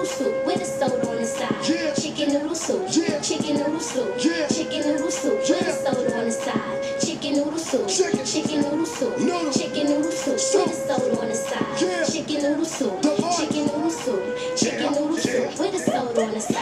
noodle soup with a soda on the side. Yeah. Chicken noodle soup. Yeah. Chicken noodle soup. Yeah. Chicken noodle soup with a soda on the side. Chicken noodle soup. Chicken noodle soup. Noodle. Chicken noodle soup with a soda on the side. Yeah. Chicken noodle soup. The voice. Chicken noodle soup. Chicken noodle soup with a soda on the side.